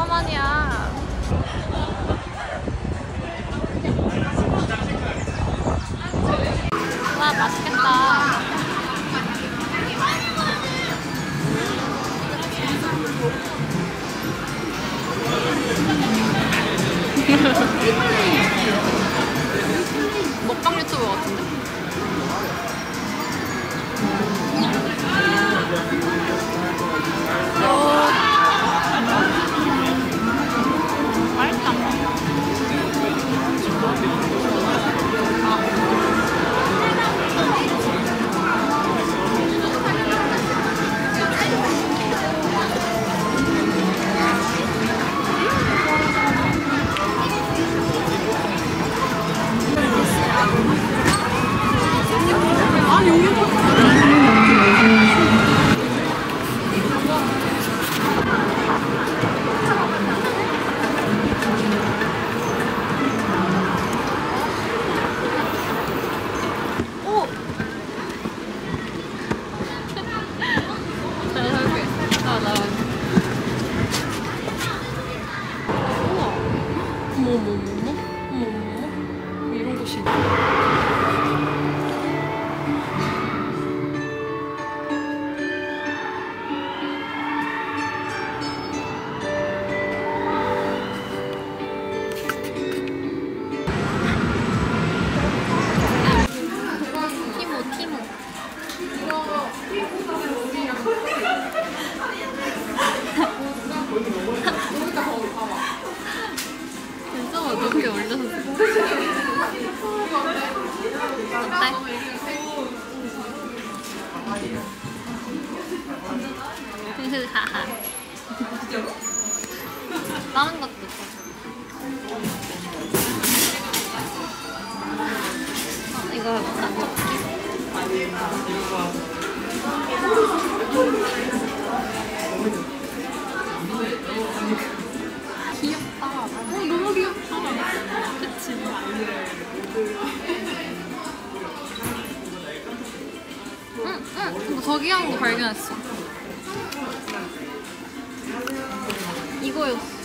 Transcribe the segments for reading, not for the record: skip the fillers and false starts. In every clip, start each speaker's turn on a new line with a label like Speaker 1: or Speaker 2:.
Speaker 1: 얼마만이야. 와, 맛있겠다. 먹방 유튜버 같은데? 어머 이런 곳이 티모 괜찮아 높게 올려서 어때? 하하 다른 것도 이거 해볼까? 귀엽다. 너무 귀엽다. 그치? 응. 저 귀여운 거 발견했어. 이거였어.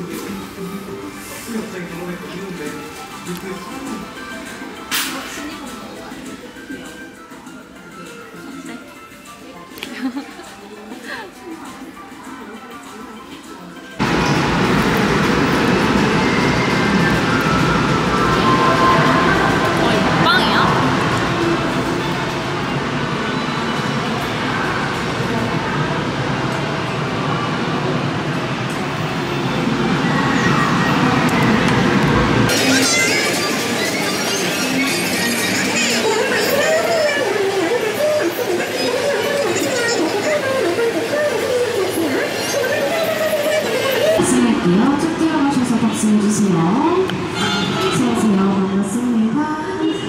Speaker 2: 쭉 들어가셔서 박수해주세요. 어서오세요. 반갑습니다.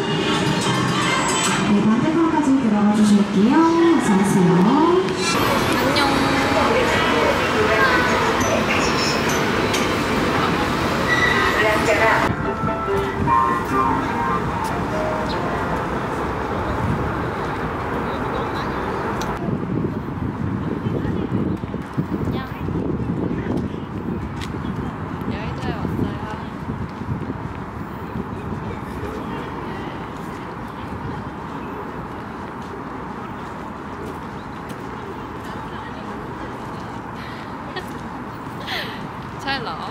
Speaker 2: 네, 반대편까지 들어가 주실게요. 어서오세요.
Speaker 1: 안녕. 잘 나와.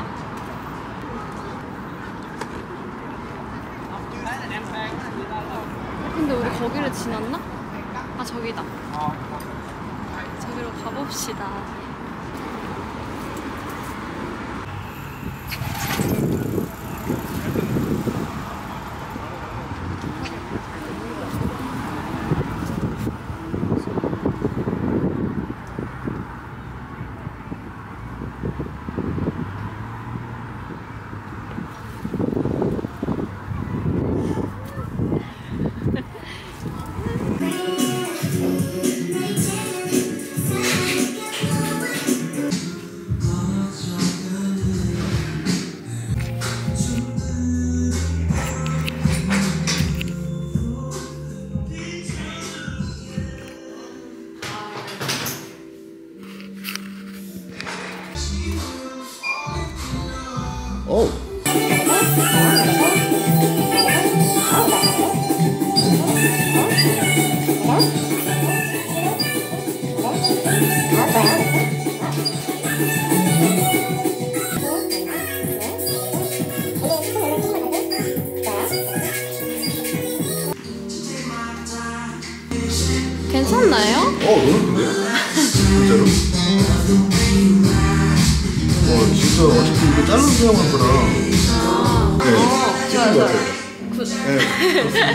Speaker 1: 근데 우리 거기를 지났나? 아 저기다. 저기로 가봅시다.
Speaker 3: 오.
Speaker 1: 괜찮나요?
Speaker 3: 너무 좋은데요? 진짜로? 진짜 어차피 이거 잘라서 사용한 거라. 네,
Speaker 1: 좋아요,
Speaker 3: 좋아요.
Speaker 1: 굿.
Speaker 3: 네, 좋습니다.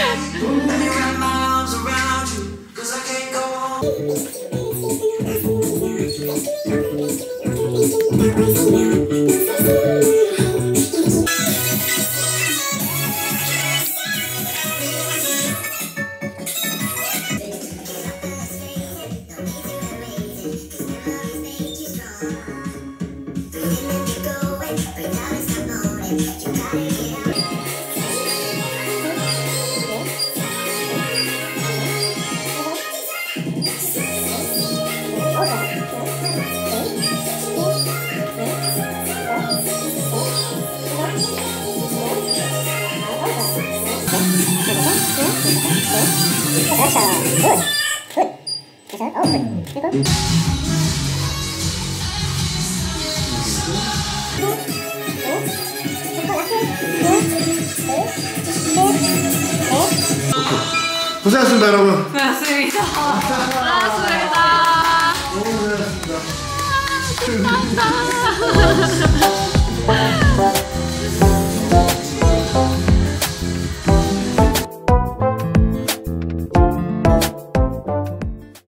Speaker 3: 고생하셨습니다, 여러분.
Speaker 1: 고맙습니다. 고맙습니다.
Speaker 3: 너무 고생하셨습니다.
Speaker 1: 감사합니다.